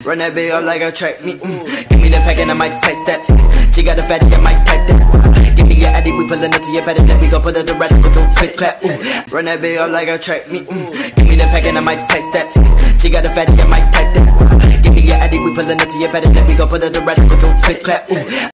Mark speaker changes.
Speaker 1: Run that bitch up like a track meet. Give me the pack and I might take that. She got a fatty, I might take that. Give me your addy, we pullin' up to your paddock. Then we gon' put her to rap with no click clap. Run that bitch up like a track meet. Give me the pack and I might take that. She got a fatty, I might take that. Give me your addy, we pullin' up to your paddock. Then we gon' put her to rap with no click clap.